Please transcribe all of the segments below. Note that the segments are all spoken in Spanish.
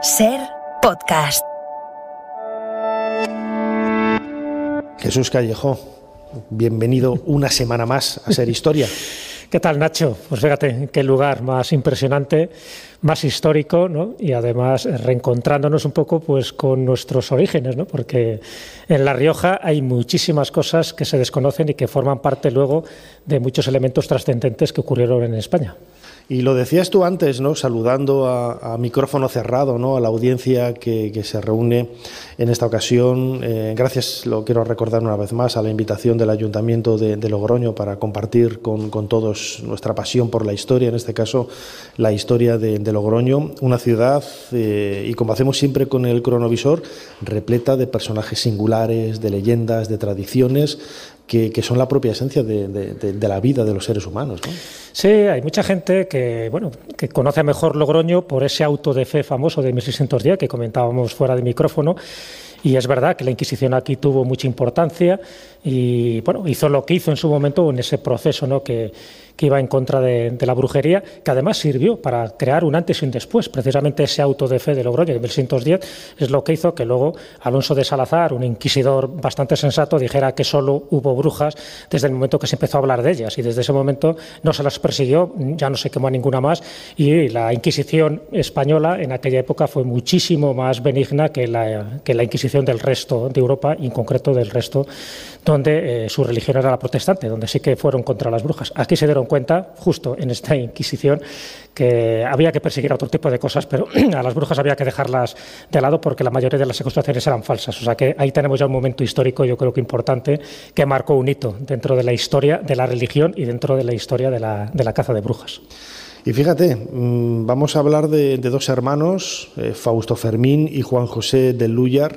Ser Podcast. Jesús Callejo, bienvenido una semana más a Ser Historia. ¿Qué tal, Nacho? Pues fíjate, qué lugar más impresionante, más histórico, ¿no? Y además reencontrándonos un poco pues con nuestros orígenes, ¿no? Porque en La Rioja hay muchísimas cosas que se desconocen y que forman parte luego de muchos elementos trascendentes que ocurrieron en España. Y lo decías tú antes, ¿no? Saludando a micrófono cerrado, ¿no? A la audiencia que se reúne en esta ocasión. Gracias, lo quiero recordar una vez más, a la invitación del Ayuntamiento de Logroño para compartir con todos nuestra pasión por la historia, en este caso la historia de Logroño, una ciudad, y como hacemos siempre con el cronovisor, repleta de personajes singulares, de leyendas, de tradiciones, que son la propia esencia de la vida de los seres humanos, ¿no? Sí, hay mucha gente que conoce mejor Logroño por ese auto de fe famoso de 1610 que comentábamos fuera de micrófono. Y es verdad que la Inquisición aquí tuvo mucha importancia y bueno, hizo lo que hizo en su momento en ese proceso, ¿no? que iba en contra de la brujería, que además sirvió para crear un antes y un después. Precisamente ese auto de fe de Logroño de 1610 es lo que hizo que luego Alonso de Salazar, un inquisidor bastante sensato, dijera que solo hubo brujas desde el momento que se empezó a hablar de ellas, y desde ese momento no se las persiguió, ya no se quemó a ninguna más, y la Inquisición española en aquella época fue muchísimo más benigna que la Inquisición del resto de Europa, y en concreto del resto donde su religión era la protestante, donde sí que fueron contra las brujas. Aquí se dieron cuenta, justo en esta Inquisición, que había que perseguir a otro tipo de cosas, pero a las brujas había que dejarlas de lado porque la mayoría de las acusaciones eran falsas. O sea que ahí tenemos ya un momento histórico, yo creo que importante, que marcó un hito dentro de la historia de la religión y dentro de la historia de la caza de brujas. Y fíjate, vamos a hablar de dos hermanos, Fausto Fermín y Juan José de Lúllar,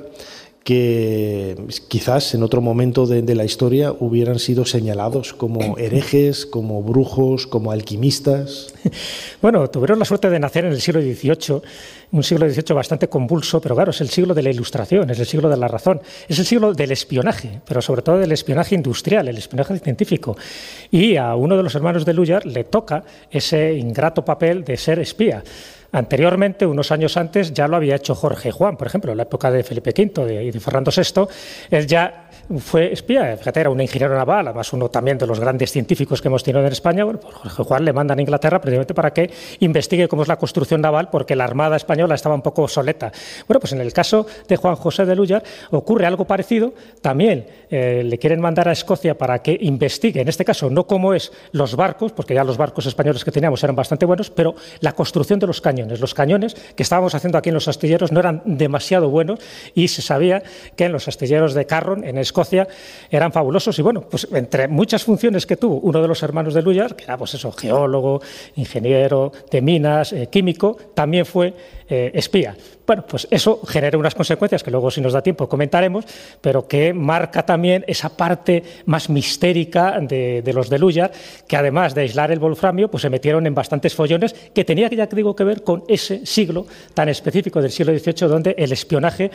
que quizás en otro momento de la historia hubieran sido señalados como herejes, como brujos, como alquimistas. Bueno, tuvieron la suerte de nacer en el siglo XVIII, un siglo XVIII bastante convulso, pero claro, es el siglo de la Ilustración, es el siglo de la razón, es el siglo del espionaje, pero sobre todo del espionaje industrial, el espionaje científico. Y a uno de los hermanos de Lúllar le toca ese ingrato papel de ser espía. Anteriormente, unos años antes, ya lo había hecho Jorge Juan, por ejemplo, en la época de Felipe V y de Fernando VI. Él ya fue espía, fíjate, era un ingeniero naval, además uno también de los grandes científicos que hemos tenido en España. Bueno, pues Jorge Juan le mandan a Inglaterra precisamente para que investigue cómo es la construcción naval, porque la Armada española estaba un poco obsoleta. Bueno, pues en el caso de Juan José de Lúllar ocurre algo parecido. También le quieren mandar a Escocia para que investigue, en este caso no cómo es los barcos, porque ya los barcos españoles que teníamos eran bastante buenos, pero la construcción de los cañones. Los cañones que estábamos haciendo aquí en los astilleros no eran demasiado buenos y se sabía que en los astilleros de Carron, en Escocia, eran fabulosos. Y bueno, pues entre muchas funciones que tuvo uno de los hermanos de Lúllar, que era pues eso, geólogo, ingeniero de minas, químico, también fue espía. Bueno, pues eso genera unas consecuencias que luego, si nos da tiempo, comentaremos, pero que marca también esa parte más mistérica de los de Lúllar, que además de aislar el wolframio, pues se metieron en bastantes follones que tenía, ya digo, que ver con ese siglo tan específico del siglo XVIII, donde el espionaje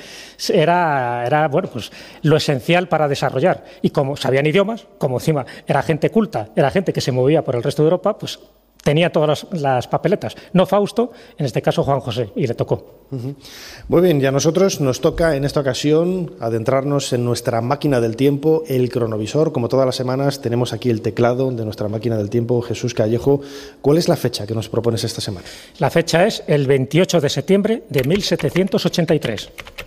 era bueno, pues lo esencial para desarrollar. Y como sabían idiomas, como encima era gente culta, era gente que se movía por el resto de Europa, pues tenía todas las papeletas. No Fausto, en este caso Juan José, y le tocó. Muy bien, y a nosotros nos toca en esta ocasión adentrarnos en nuestra máquina del tiempo, el cronovisor. Como todas las semanas tenemos aquí el teclado de nuestra máquina del tiempo. Jesús Callejo, ¿cuál es la fecha que nos propones esta semana? La fecha es el 28 de septiembre de 1783.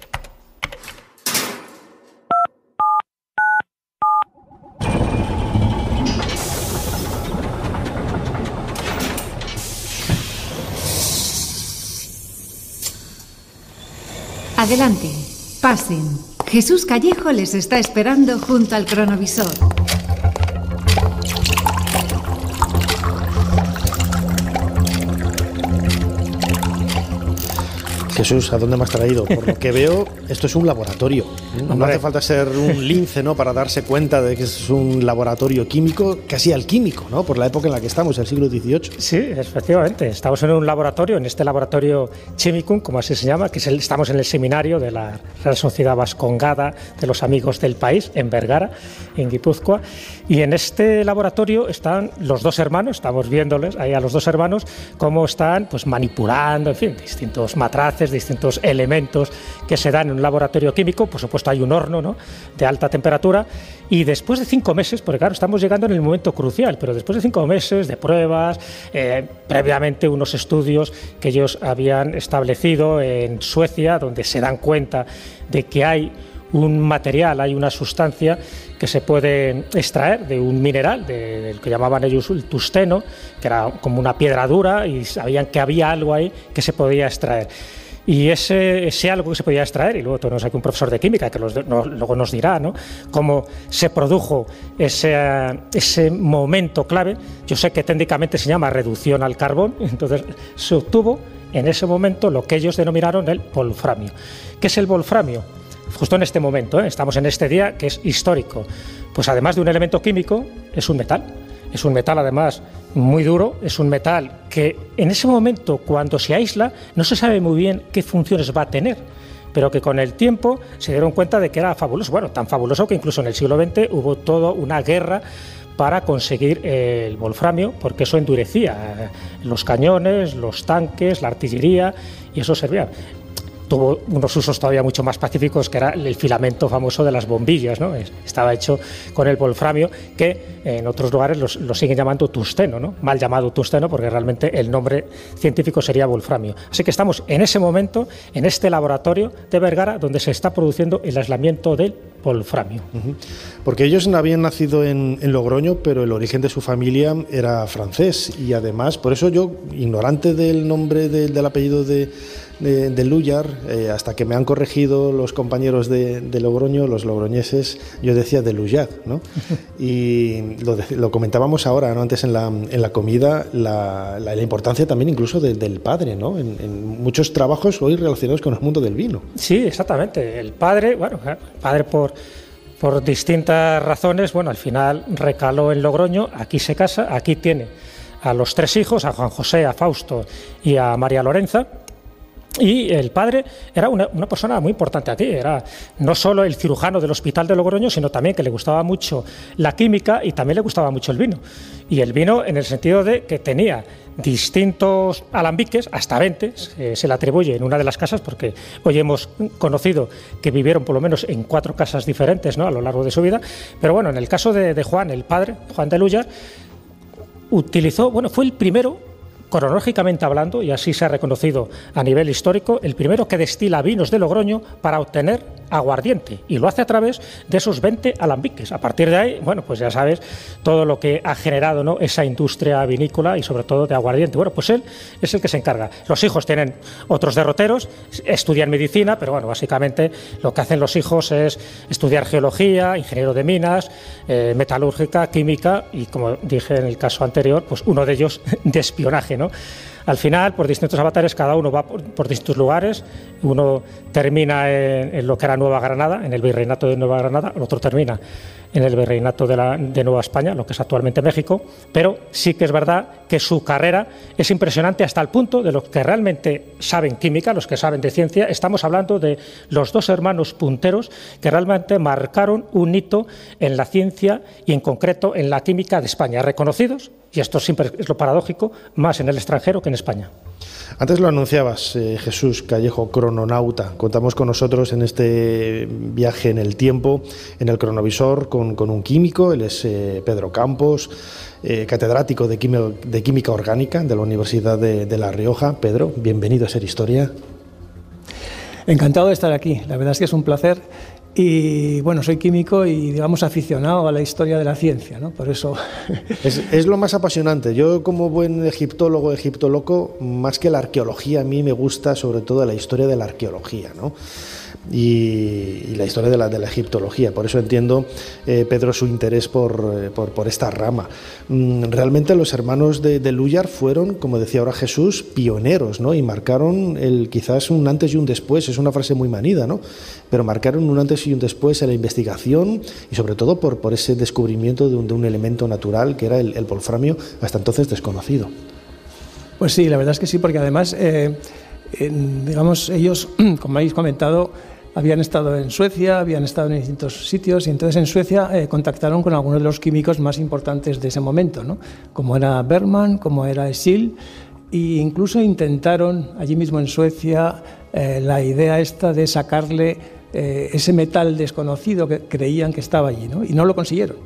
Adelante, pasen. Jesús Callejo les está esperando junto al cronovisor. Jesús, ¿a dónde me has traído? Por lo que veo, esto es un laboratorio. No hace falta ser un lince, ¿no?, para darse cuenta de que es un laboratorio químico, casi alquímico, ¿no?, por la época en la que estamos, el siglo XVIII. Sí, efectivamente. Estamos en un laboratorio, en este laboratorio Chimicum, como así se llama, que estamos en el seminario de la Real Sociedad Vascongada de los Amigos del País, en Vergara, en Guipúzcoa. Y en este laboratorio están los dos hermanos, estamos viéndoles ahí a los dos hermanos, cómo están pues manipulando, en fin, distintos matraces, gases, distintos elementos que se dan en un laboratorio químico. Por supuesto hay un horno, ¿no?, de alta temperatura, y después de 5 meses, porque claro, estamos llegando en el momento crucial, pero después de 5 meses de pruebas, previamente unos estudios que ellos habían establecido en Suecia, donde se dan cuenta de que hay un material, hay una sustancia que se puede extraer de un mineral, del que llamaban ellos el tungsteno, que era como una piedra dura, y sabían que había algo ahí que se podía extraer. Y ese algo que se podía extraer, y luego tenemos aquí un profesor de química que luego nos dirá, ¿no?, cómo se produjo ese momento clave. Yo sé que técnicamente se llama reducción al carbón, entonces se obtuvo en ese momento lo que ellos denominaron el wolframio. ¿Qué es el wolframio? Justo en este momento, estamos en este día que es histórico. Pues además de un elemento químico, es un metal. Es un metal además muy duro, es un metal que en ese momento, cuando se aísla, no se sabe muy bien qué funciones va a tener, pero que con el tiempo se dieron cuenta de que era fabuloso. Bueno, tan fabuloso que incluso en el siglo XX hubo toda una guerra para conseguir el wolframio, porque eso endurecía los cañones, los tanques, la artillería, y eso servía. Tuvo unos usos todavía mucho más pacíficos, que era el filamento famoso de las bombillas, ¿no? Estaba hecho con el wolframio, que en otros lugares lo siguen llamando tungsteno, ¿no?, mal llamado tungsteno, porque realmente el nombre científico sería wolframio. Así que estamos en ese momento, en este laboratorio de Vergara, donde se está produciendo el aislamiento del wolframio. Porque ellos habían nacido en Logroño, pero el origen de su familia era francés, y además, por eso yo, ignorante del nombre del apellido de Lújar, hasta que me han corregido los compañeros de Logroño, los logroñeses, yo decía de Lújar, ¿no? Y lo comentábamos ahora, ¿no?, antes en la comida, la importancia también incluso del padre, ¿no?, en muchos trabajos hoy relacionados con el mundo del vino. Sí, exactamente. El padre, por distintas razones, al final recaló en Logroño, aquí se casa, aquí tiene a los 3 hijos, a Juan José, a Fausto y a María Lorenza. Y el padre era una persona muy importante aquí, era no solo el cirujano del hospital de Logroño, sino también que le gustaba mucho la química y también le gustaba mucho el vino. Y el vino en el sentido de que tenía distintos alambiques, hasta 20, se le atribuye en una de las casas, porque hoy hemos conocido que vivieron por lo menos en 4 casas diferentes, ¿no?, a lo largo de su vida. Pero bueno, en el caso de Juan, el padre, Juan de Lújar, utilizó, fue el primero, cronológicamente hablando, y así se ha reconocido a nivel histórico, el primero que destila vinos de Logroño para obtener aguardiente, y lo hace a través de esos 20 alambiques. A partir de ahí, pues ya sabes todo lo que ha generado, ¿no?, esa industria vinícola y sobre todo de aguardiente. Pues él es el que se encarga. Los hijos tienen otros derroteros, estudian medicina, pero básicamente lo que hacen los hijos es estudiar geología, ingeniero de minas, metalúrgica, química y, como dije en el caso anterior, pues uno de ellos de espionaje, ¿no? Al final, por distintos avatares, cada uno va por distintos lugares. Uno termina en lo que era Nueva Granada, en el Virreinato de Nueva Granada, el otro termina en el Virreinato de Nueva España, lo que es actualmente México, pero sí que es verdad que su carrera es impresionante hasta el punto de los que realmente saben química, los que saben de ciencia. Estamos hablando de los 2 hermanos punteros que realmente marcaron un hito en la ciencia y en concreto en la química de España, reconocidos, y esto siempre es lo paradójico, más en el extranjero que en España. Antes lo anunciabas, Jesús Callejo, crononauta. Contamos con nosotros en este viaje en el tiempo, en el cronovisor, con un químico. Él es Pedro Campos, catedrático de Química Orgánica de la Universidad de La Rioja. Pedro, bienvenido a Ser Historia. Encantado de estar aquí. La verdad es que es un placer. Y soy químico y, digamos, aficionado a la historia de la ciencia, ¿no? Por eso... Es lo más apasionante. Yo, como buen egiptólogo, más que la arqueología, a mí me gusta sobre todo la historia de la arqueología, ¿no? Y la historia de la egiptología. Por eso entiendo, Pedro, su interés por esta rama. Realmente los hermanos de Lújar fueron, como decía ahora Jesús, pioneros, ¿no? Y marcaron quizás un antes y un después. Es una frase muy manida, ¿no? Pero marcaron un antes y un después en la investigación y sobre todo por ese descubrimiento de un elemento natural que era el wolframio, hasta entonces desconocido. Pues sí, la verdad es que sí, porque además, digamos, ellos, como habéis comentado, habían estado en Suecia, habían estado en distintos sitios, y entonces en Suecia contactaron con algunos de los químicos más importantes de ese momento, ¿no? Como era Bergman, como era Schill, e incluso intentaron allí mismo en Suecia la idea esta de sacarle ese metal desconocido que creían que estaba allí, ¿no? Y no lo consiguieron,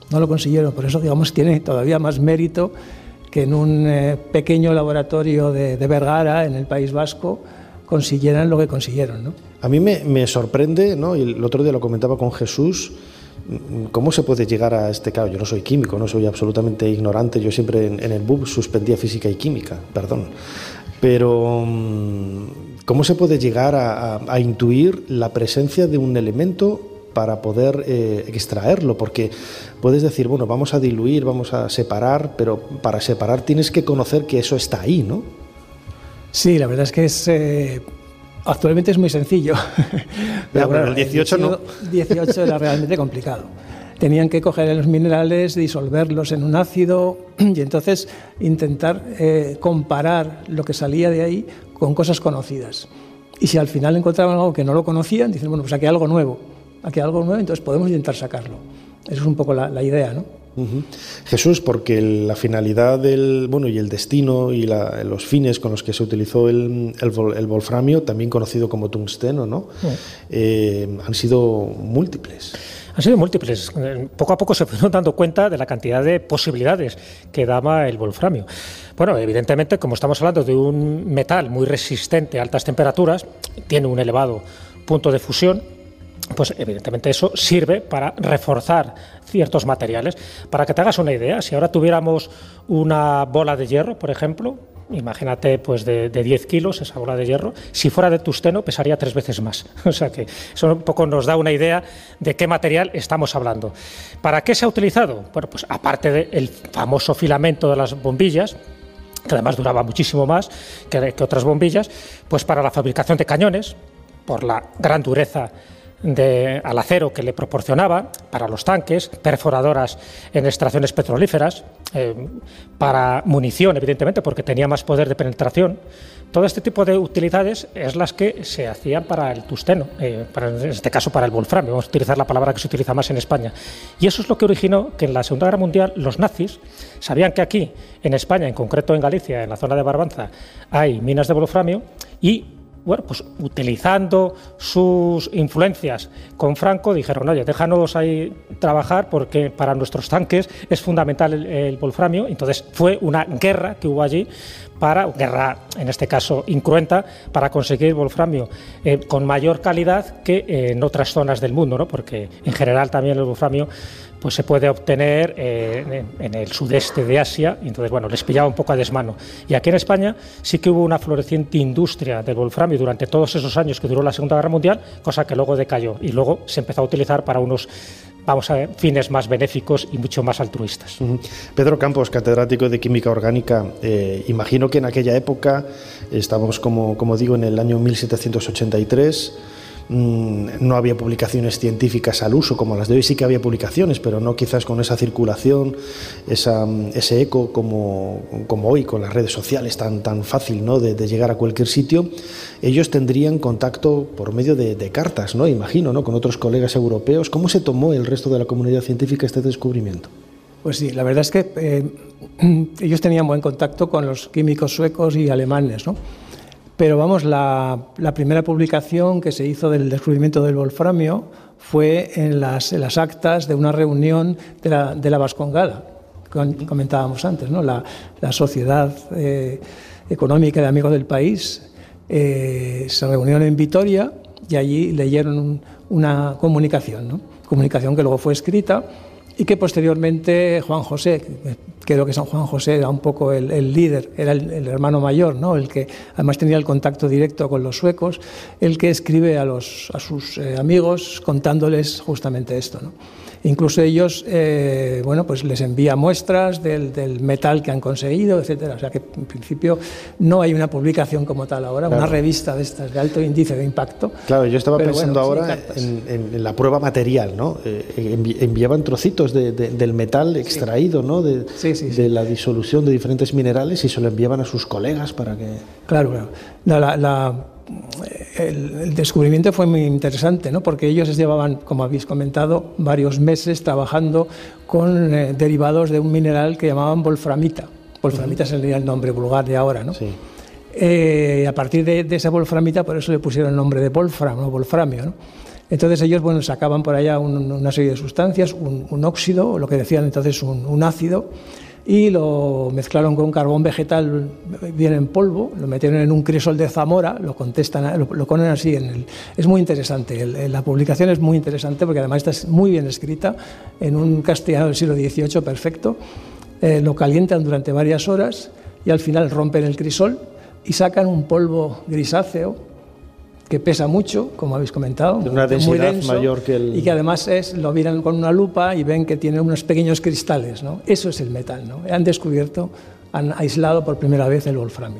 por eso digamos tiene todavía más mérito que en un pequeño laboratorio de Vergara, en el País Vasco, consiguieran lo que consiguieron, ¿no? A mí me sorprende, ¿no? Y el otro día lo comentaba con Jesús, ¿cómo se puede llegar a este caso? Yo no soy químico, no soy absolutamente ignorante, yo siempre en el BUP suspendía física y química, perdón. Pero ¿cómo se puede llegar a intuir la presencia de un elemento para poder extraerlo? Porque puedes decir, bueno, vamos a diluir, vamos a separar, pero para separar tienes que conocer que eso está ahí, ¿no? Sí, la verdad es que actualmente es muy sencillo. Pero bueno, el 18 no. El 18 era realmente complicado. Tenían que coger los minerales, disolverlos en un ácido y entonces intentar comparar lo que salía de ahí con cosas conocidas. Y si al final encontraban algo que no lo conocían, dicen, bueno, pues aquí hay algo nuevo, entonces podemos intentar sacarlo. Esa es un poco la idea, ¿no? Jesús, porque la finalidad y el destino y los fines con los que se utilizó el wolframio, también conocido como tungsteno, ¿no? Han sido múltiples. Han sido múltiples. Poco a poco se fueron dando cuenta de la cantidad de posibilidades que daba el wolframio. Bueno, evidentemente, como estamos hablando de un metal muy resistente a altas temperaturas, tiene un elevado punto de fusión, pues evidentemente eso sirve para reforzar ciertos materiales. Para que te hagas una idea, si ahora tuviéramos una bola de hierro, por ejemplo, imagínate pues de 10 kilos esa bola de hierro, si fuera de tungsteno pesaría 3 veces más. O sea que eso un poco nos da una idea de qué material estamos hablando. ¿Para qué se ha utilizado? Bueno, pues aparte del famoso filamento de las bombillas, que además duraba muchísimo más que otras bombillas, pues para la fabricación de cañones, por la gran dureza al acero que le proporcionaba, para los tanques, perforadoras en extracciones petrolíferas, para munición, evidentemente, porque tenía más poder de penetración. Todo este tipo de utilidades es las que se hacían para el tungsteno, en este caso para el wolframio, vamos a utilizar la palabra que se utiliza más en España. Y eso es lo que originó que en la Segunda Guerra Mundial los nazis sabían que aquí, en España, en concreto en Galicia, en la zona de Barbanza, hay minas de wolframio y bueno, pues utilizando sus influencias con Franco, dijeron, oye, déjanos ahí trabajar porque para nuestros tanques es fundamental el wolframio. Entonces fue una guerra que hubo allí, guerra en este caso incruenta, para conseguir wolframio con mayor calidad que en otras zonas del mundo, ¿no? Porque en general también el wolframio pues se puede obtener en el sudeste de Asia, y entonces bueno, les pillaba un poco a desmano. Y aquí en España sí que hubo una floreciente industria del wolframio durante todos esos años que duró la Segunda Guerra Mundial, cosa que luego decayó y luego se empezó a utilizar para unos, vamos a ver, fines más benéficos y mucho más altruistas. Pedro Campos, catedrático de Química Orgánica, imagino que en aquella época, estamos como digo en el año 1783, no había publicaciones científicas al uso como las de hoy. Sí que había publicaciones, pero no quizás con esa circulación, ese eco como hoy con las redes sociales tan fácil, ¿no? de llegar a cualquier sitio. Ellos tendrían contacto por medio de cartas, ¿no? Imagino, ¿no? Con otros colegas europeos. ¿Cómo se tomó el resto de la comunidad científica este descubrimiento? Pues sí, la verdad es que ellos tenían buen contacto con los químicos suecos y alemanes, ¿no? Pero vamos, la primera publicación que se hizo del descubrimiento del wolframio fue en las actas de una reunión de la Vascongada, que comentábamos antes, ¿no? La Sociedad Económica de Amigos del País se reunió en Vitoria y allí leyeron una comunicación, ¿no? Comunicación que luego fue escrita y que posteriormente Juan José, creo que San Juan José era un poco el líder, era el hermano mayor, ¿no? El que además tenía el contacto directo con los suecos, el que escribe a sus amigos contándoles justamente esto, ¿no? Incluso ellos, bueno, pues les envía muestras del metal que han conseguido, etcétera. O sea que en principio no hay una publicación como tal ahora, claro, una revista de estas de alto índice de impacto. Claro, yo estaba pensando ahora en la prueba material, ¿no? Enviaban trocitos del metal extraído, ¿no? De la disolución de diferentes minerales y se lo enviaban a sus colegas para que... Claro. El descubrimiento fue muy interesante, ¿no? Porque ellos llevaban, como habéis comentado, varios meses trabajando con derivados de un mineral que llamaban wolframita, Wolframita sería el nombre vulgar de ahora, ¿no? Sí. A partir de esa wolframita, por eso le pusieron el nombre de wolfram, ¿no? Wolframio, ¿no? Entonces ellos, bueno, sacaban por allá una serie de sustancias, un óxido, o lo que decían entonces un ácido, y lo mezclaron con carbón vegetal bien en polvo, lo metieron en un crisol de Zamora, lo ponen así. Es muy interesante, la publicación es muy interesante porque además está muy bien escrita, en un castellano del siglo XVIII perfecto. Lo calientan durante varias horas y al final rompen el crisol y sacan un polvo grisáceo que pesa mucho, como habéis comentado, de una densidad muy denso, mayor que el... y que además lo miran con una lupa y ven que tiene unos pequeños cristales, ¿no? Eso es el metal, ¿no? Han aislado por primera vez el wolframio.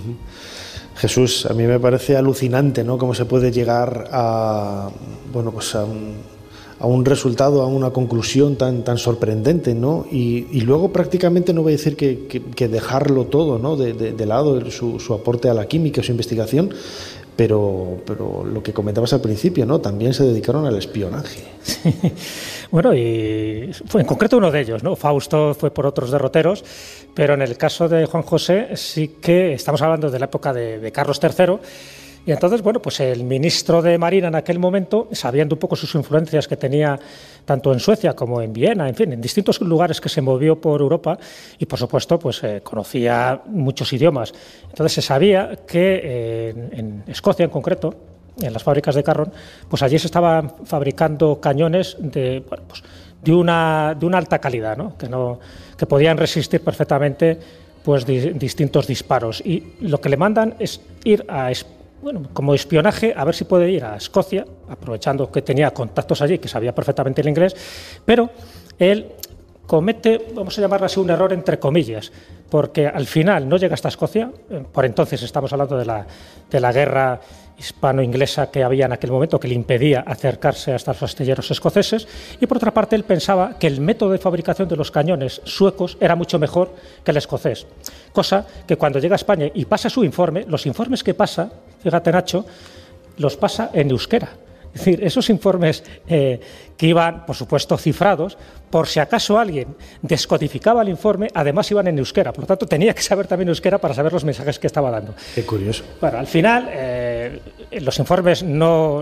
Jesús, a mí me parece alucinante, ¿no? Cómo se puede llegar a, bueno, pues a un resultado, a una conclusión tan sorprendente, ¿no? Y luego prácticamente no voy a decir que dejarlo todo, ¿no? de lado, su aporte a la química, su investigación. Pero lo que comentabas al principio, ¿no? También se dedicaron al espionaje. Sí. Bueno, y fue en concreto uno de ellos, ¿no? Fausto fue por otros derroteros, pero en el caso de Juan José sí que estamos hablando de la época de Carlos III. Y entonces, bueno, pues el ministro de Marina en aquel momento, sabiendo un poco sus influencias que tenía tanto en Suecia como en Viena, en fin, en distintos lugares que se movió por Europa, y por supuesto, pues conocía muchos idiomas. Entonces se sabía que en Escocia en concreto, en las fábricas de Carron, pues allí se estaban fabricando cañones de una alta calidad, ¿no? Que podían resistir perfectamente pues distintos disparos. Y lo que le mandan es ir como espionaje, a ver si puede ir a Escocia, aprovechando que tenía contactos allí, que sabía perfectamente el inglés, pero él comete, vamos a llamarlo así, un error entre comillas, porque al final no llega hasta Escocia. Por entonces estamos hablando de la guerra hispano-inglesa que había en aquel momento, que le impedía acercarse hasta los astilleros escoceses, y por otra parte él pensaba que el método de fabricación de los cañones suecos era mucho mejor que el escocés, cosa que cuando llega a España y pasa su informe, los informes que pasa, fíjate Nacho, los pasa en euskera. Es decir, esos informes que iban, por supuesto, cifrados, por si acaso alguien descodificaba el informe, además iban en euskera. Por lo tanto, tenía que saber también euskera para saber los mensajes que estaba dando. Qué curioso. Bueno, al final, los informes no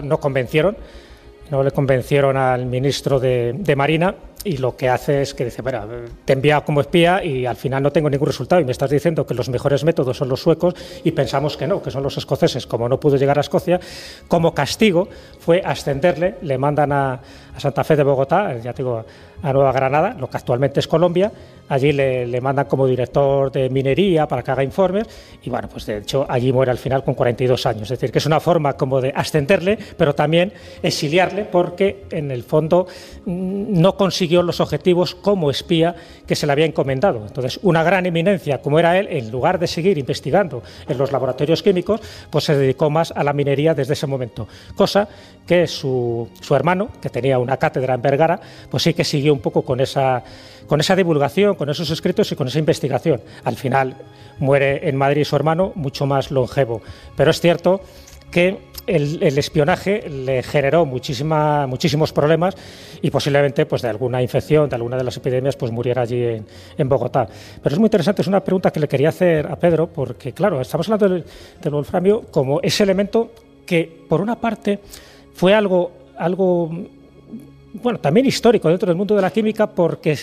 le convencieron al ministro de Marina, y lo que hace es que dice, bueno, te envía como espía y al final no tengo ningún resultado y me estás diciendo que los mejores métodos son los suecos y pensamos que no, que son los escoceses. Como no pudo llegar a Escocia, como castigo fue ascenderle, le mandan a Santa Fe de Bogotá, ya digo, a Nueva Granada, lo que actualmente es Colombia. Allí le mandan como director de minería para que haga informes y bueno, pues de hecho allí muere al final con 42 años. Es decir, que es una forma como de ascenderle, pero también exiliarle, porque en el fondo no consiguió los objetivos como espía que se le había encomendado. Entonces, una gran eminencia como era él, en lugar de seguir investigando en los laboratorios químicos, pues se dedicó más a la minería desde ese momento. Cosa que su hermano, que tenía una cátedra en Vergara, pues sí que siguió un poco con esa divulgación, con esos escritos y con esa investigación. Al final muere en Madrid su hermano, mucho más longevo. Pero es cierto que el espionaje le generó muchísimos problemas y posiblemente pues de alguna infección, de alguna de las epidemias, pues muriera allí en Bogotá. Pero es muy interesante, es una pregunta que le quería hacer a Pedro, porque claro, estamos hablando del wolframio como ese elemento que por una parte fue algo bueno, también histórico dentro del mundo de la química, porque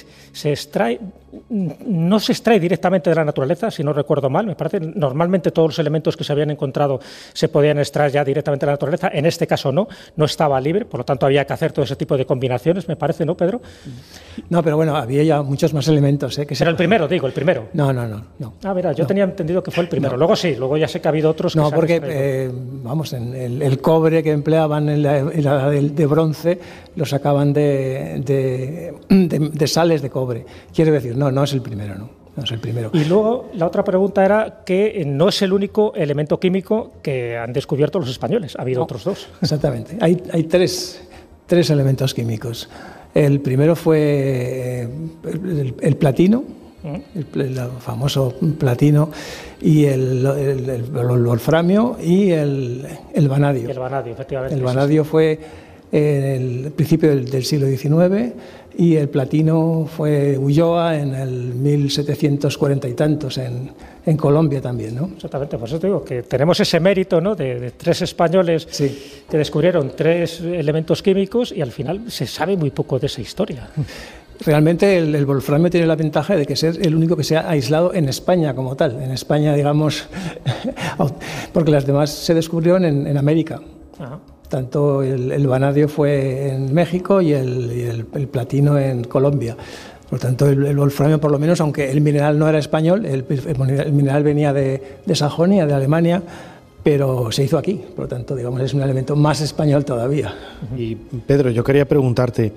no se extrae directamente de la naturaleza, si no recuerdo mal. Me parece normalmente todos los elementos que se habían encontrado se podían extraer ya directamente de la naturaleza. En este caso no estaba libre, por lo tanto había que hacer todo ese tipo de combinaciones, me parece, ¿no, Pedro? No, pero bueno, había ya muchos más elementos. Pero el primero. No. Ah, mira, yo tenía entendido que fue el primero. No. Luego ya sé que ha habido otros. No, porque, en el cobre que empleaban en la de bronce lo sacaban de sales de cobre. Quiero decir, no es el primero, no es el primero. Y luego la otra pregunta era que no es el único elemento químico que han descubierto los españoles, ha habido otros dos. Exactamente, hay tres elementos químicos. El primero fue el platino, el famoso platino, y el wolframio y el vanadio. El vanadio, efectivamente. El vanadio fue en el principio del siglo XIX, y el platino fue Ulloa en el 1740 y tantos en Colombia también, ¿no? Exactamente, por eso te digo que tenemos ese mérito, ¿no?, de tres españoles que descubrieron tres elementos químicos y al final se sabe muy poco de esa historia. Realmente el wolframio tiene la ventaja de que ser el único que se ha aislado en España como tal. En España, digamos, porque las demás se descubrieron en América. Ajá. Tanto el vanadio fue en México y el platino en Colombia. Por lo tanto, el wolframio, por lo menos, aunque el mineral no era español, el mineral venía de Sajonia, de Alemania, pero se hizo aquí. Por lo tanto, digamos, es un elemento más español todavía. Y Pedro, yo quería preguntarte,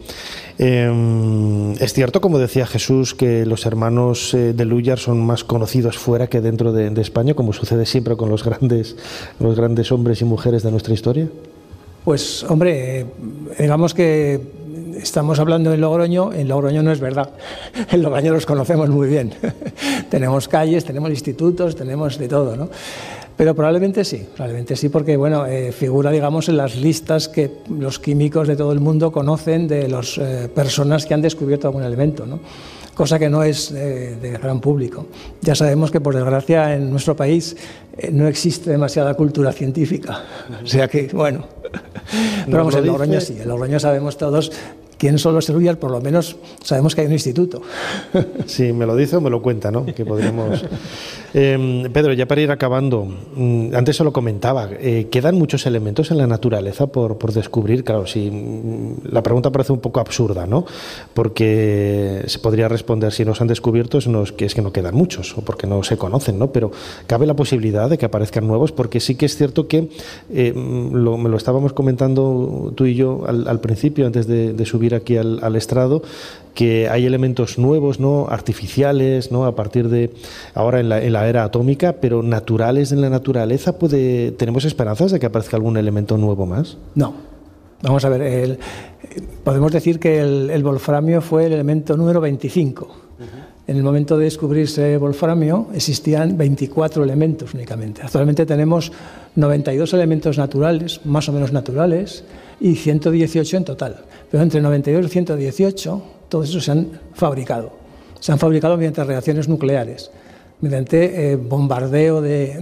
¿es cierto, como decía Jesús, que los hermanos de Lúllar son más conocidos fuera que dentro de España, como sucede siempre con los grandes hombres y mujeres de nuestra historia? Pues, hombre, digamos que estamos hablando en Logroño no es verdad. En Logroño los conocemos muy bien. Tenemos calles, tenemos institutos, tenemos de todo, ¿no? Pero probablemente sí, porque bueno, figura, digamos, en las listas que los químicos de todo el mundo conocen de las personas que han descubierto algún elemento, ¿no? Cosa que no es de gran público. Ya sabemos que, por desgracia, en nuestro país no existe demasiada cultura científica. O sea que, bueno, pero vamos, en Logroño sí, en Logroño sabemos todos quién son los Lúllar, por lo menos sabemos que hay un instituto. Sí, me lo dice o me lo cuenta, ¿no? Que podríamos... Pedro, ya para ir acabando, antes se lo comentaba, ¿quedan muchos elementos en la naturaleza por descubrir? Claro, sí, la pregunta parece un poco absurda, ¿no? Porque se podría responder, si no se han descubierto, es que no quedan muchos, o porque no se conocen, ¿no? Pero cabe la posibilidad de que aparezcan nuevos, porque sí que es cierto que, me lo estábamos comentando tú y yo al principio, antes de subir aquí al estrado, que hay elementos nuevos, ¿no?, artificiales, ¿no?, a partir de ahora en la era atómica, pero naturales en la naturaleza. ¿Tenemos esperanzas de que aparezca algún elemento nuevo más? No. Vamos a ver, podemos decir que el wolframio fue el elemento número 25. En el momento de descubrirse wolframio existían 24 elementos únicamente. Actualmente tenemos 92 elementos naturales, más o menos naturales, y 118 en total. Pero entre 92 y 118, todos esos se han fabricado. Se han fabricado mediante reacciones nucleares, mediante bombardeo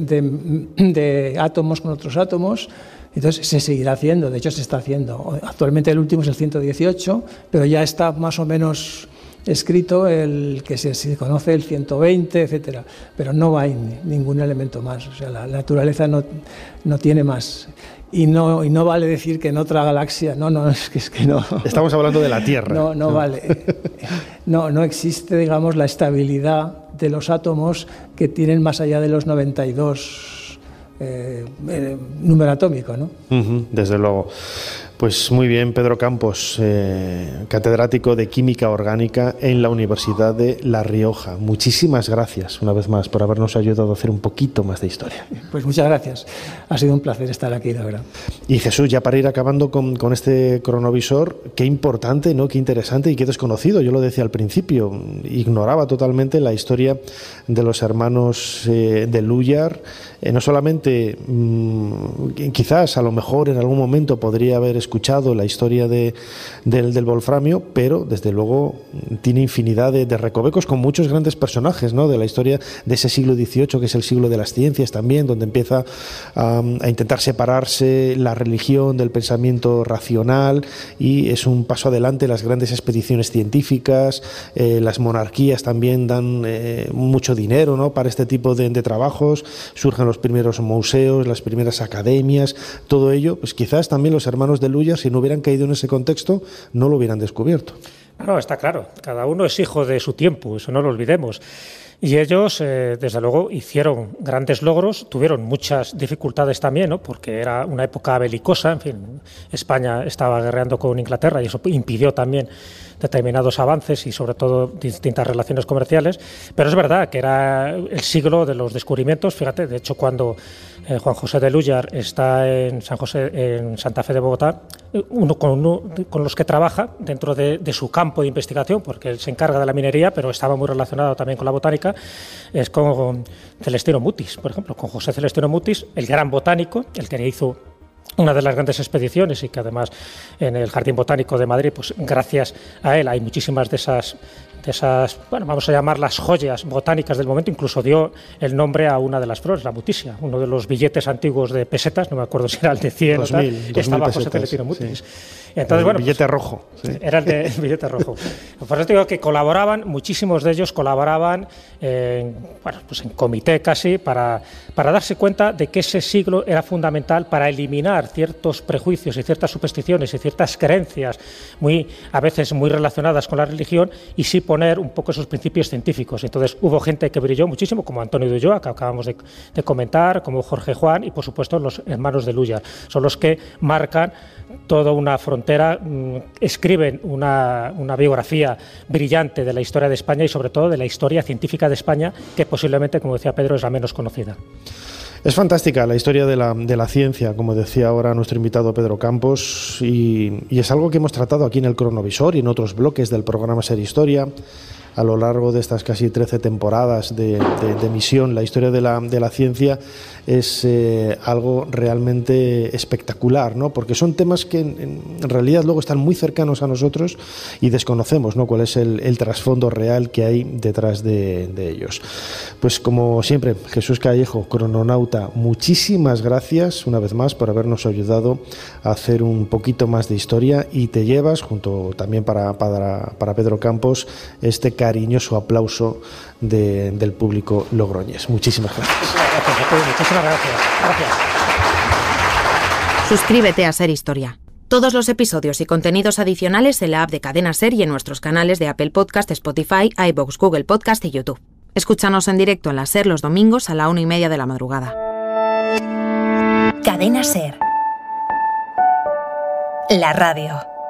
de átomos con otros átomos. Entonces se seguirá haciendo, de hecho se está haciendo. Actualmente el último es el 118, pero ya está más o menos escrito el que se conoce el 120, etcétera, pero no hay ningún elemento más. O sea, la naturaleza no tiene más. Y no vale decir que en otra galaxia, es que no. Estamos hablando de la Tierra. No vale. No existe, digamos, la estabilidad de los átomos que tienen más allá de los 92 número atómico, ¿no? Desde luego. Pues muy bien, Pedro Campos, catedrático de Química Orgánica en la Universidad de La Rioja. Muchísimas gracias una vez más por habernos ayudado a hacer un poquito más de historia. Pues muchas gracias. Ha sido un placer estar aquí, la verdad. Y Jesús, ya para ir acabando con este cronovisor, qué importante, ¿no?, qué interesante y qué desconocido. Yo lo decía al principio, ignoraba totalmente la historia de los hermanos de Lúllar. No solamente, quizás a lo mejor en algún momento podría haber escuchado la historia del wolframio, pero desde luego tiene infinidad de recovecos con muchos grandes personajes, ¿no?, de la historia de ese siglo XVIII, que es el siglo de las ciencias también, donde empieza a intentar separarse la religión del pensamiento racional, y es un paso adelante las grandes expediciones científicas. Las monarquías también dan mucho dinero, ¿no?, para este tipo de trabajos. Surgen los primeros museos, las primeras academias, todo ello, pues quizás también los hermanos de Lúllar, si no hubieran caído en ese contexto, no lo hubieran descubierto. No, está claro, cada uno es hijo de su tiempo, eso no lo olvidemos. Y ellos, desde luego, hicieron grandes logros, tuvieron muchas dificultades también, ¿no?, porque era una época belicosa, en fin, España estaba guerreando con Inglaterra y eso impidió también determinados avances y sobre todo distintas relaciones comerciales, pero es verdad que era el siglo de los descubrimientos. Fíjate, de hecho, cuando Juan José de Lúllar está en Santa Fe de Bogotá, uno con los que trabaja dentro de su campo de investigación, porque él se encarga de la minería, pero estaba muy relacionado también con la botánica, es con Celestino Mutis, por ejemplo, con José Celestino Mutis, el gran botánico, el que hizo una de las grandes expediciones y que además en el Jardín Botánico de Madrid, pues gracias a él hay muchísimas de esas, bueno, vamos a llamarlas joyas botánicas del momento. Incluso dio el nombre a una de las flores, la mutisia, uno de los billetes antiguos de pesetas, no me acuerdo si era el de 100 2000, o tal, estaba José Celetino Mutis. Sí. Entonces, el bueno, billete rojo. Sí. Era el billete rojo. Por eso digo que colaboraban, muchísimos de ellos colaboraban en comité casi para darse cuenta de que ese siglo era fundamental para eliminar ciertos prejuicios y ciertas supersticiones y ciertas creencias a veces muy relacionadas con la religión, y sí poner un poco esos principios científicos. Entonces hubo gente que brilló muchísimo, como Antonio de Ulloa, que acabamos de comentar, como Jorge Juan y por supuesto los hermanos de Lulla. Son los que marcan toda una frontera, escriben una biografía brillante de la historia de España y sobre todo de la historia científica de España, que posiblemente, como decía Pedro, es la menos conocida. Es fantástica la historia de la ciencia, como decía ahora nuestro invitado Pedro Campos, y es algo que hemos tratado aquí en el Cronovisor y en otros bloques del programa Ser Historia a lo largo de estas casi 13 temporadas de emisión. La historia de la ciencia es algo realmente espectacular, ¿no? Porque son temas que en realidad luego están muy cercanos a nosotros y desconocemos, ¿no?, cuál es el trasfondo real que hay detrás de ellos. Pues como siempre, Jesús Callejo, crononauta, muchísimas gracias una vez más por habernos ayudado a hacer un poquito más de historia, y te llevas, junto también para Pedro Campos, este cariñoso aplauso del público logroñés. Muchísimas gracias. Muchísimas gracias. Suscríbete a Ser Historia. Todos los episodios y contenidos adicionales en la app de Cadena Ser y en nuestros canales de Apple Podcast, Spotify, iVoox, Google Podcast y YouTube. Escúchanos en directo en la Ser los domingos a la 1:30 de la madrugada. Cadena Ser. La radio.